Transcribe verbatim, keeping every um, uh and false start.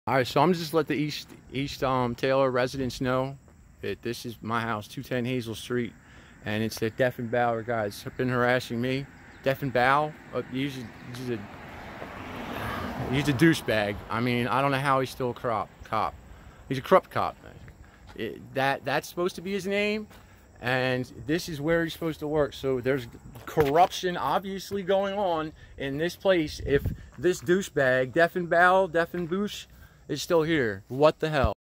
All right, so I'm just let the East East um, Taylor residents know that this is my house, two ten Hazel Street, and it's the Deffenbaugh guys have been harassing me. Deffenbaugh, uh, he's, a, he's a he's a douchebag. I mean, I don't know how he's still a crop cop. He's a corrupt cop. It, that that's supposed to be his name, and this is where he's supposed to work. So there's corruption obviously going on in this place. If this douchebag Deffenbaugh, Deffenbaugh is still here, what the hell?